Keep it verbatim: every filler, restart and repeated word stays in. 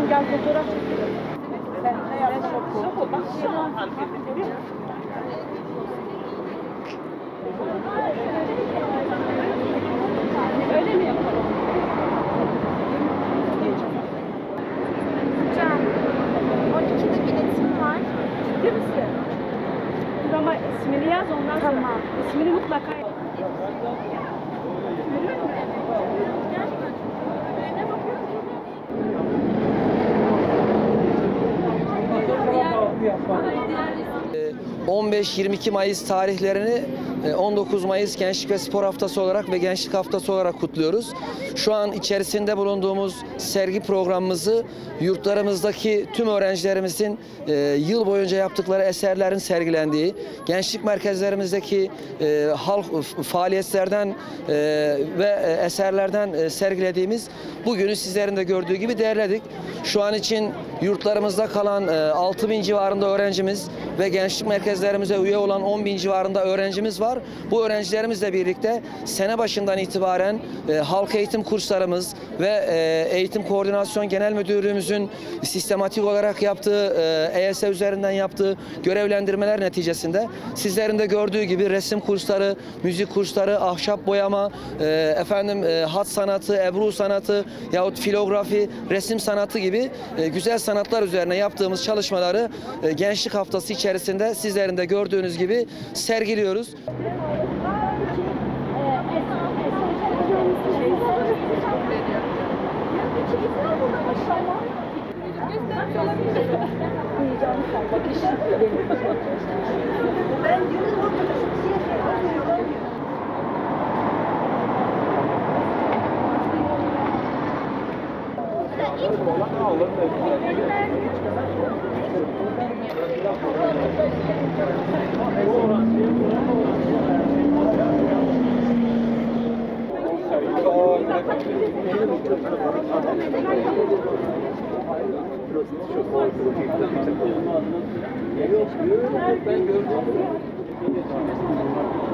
gel fotoğraf çekelim. Sen ne yapıyorsun? Bak şu an hareket ediyor. Öyle mi yapalım? Hocam, on ikide biletim var. Ciddi misin? Dur ama ismini yaz ondan sonra. Tamam. İsmini mutlaka yaz. on beş yirmi iki Mayıs tarihlerini on dokuz Mayıs Gençlik ve Spor Haftası olarak ve Gençlik Haftası olarak kutluyoruz. Şu an içerisinde bulunduğumuz sergi programımızı yurtlarımızdaki tüm öğrencilerimizin yıl boyunca yaptıkları eserlerin sergilendiği, gençlik merkezlerimizdeki halk faaliyetlerden ve eserlerden sergilediğimiz bugünü sizlerin de gördüğü gibi değerledik. Şu an için yurtlarımızda kalan altı bin civarında öğrencimiz ve gençlik merkezlerimize üye olan on bin civarında öğrencimiz var. Bu öğrencilerimizle birlikte sene başından itibaren e, halk eğitim kurslarımız ve e, Eğitim Koordinasyon Genel Müdürlüğümüzün sistematik olarak yaptığı, e, E Y S üzerinden yaptığı görevlendirmeler neticesinde sizlerin de gördüğü gibi resim kursları, müzik kursları, ahşap boyama, e, efendim e, hat sanatı, ebru sanatı yahut filografi, resim sanatı gibi e, güzel sanatlar üzerine yaptığımız çalışmaları e, Gençlik Haftası içerisinde sizlerin de gördüğünüz gibi sergiliyoruz. Ben gördüm.